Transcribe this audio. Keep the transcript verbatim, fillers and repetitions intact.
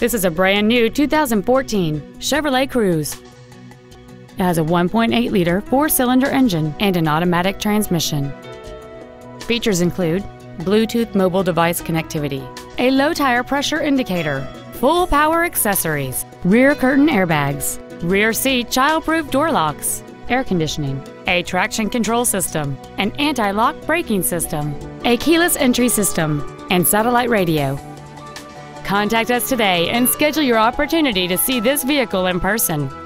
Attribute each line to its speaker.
Speaker 1: This is a brand new two thousand fourteen Chevrolet Cruze. It has a one point eight liter four-cylinder engine and an automatic transmission. Features include Bluetooth mobile device connectivity, a low tire pressure indicator, full power accessories, rear curtain airbags, rear seat child-proof door locks, air conditioning, a traction control system, an anti-lock braking system, a keyless entry system, and satellite radio. Contact us today and schedule your opportunity to see this vehicle in person.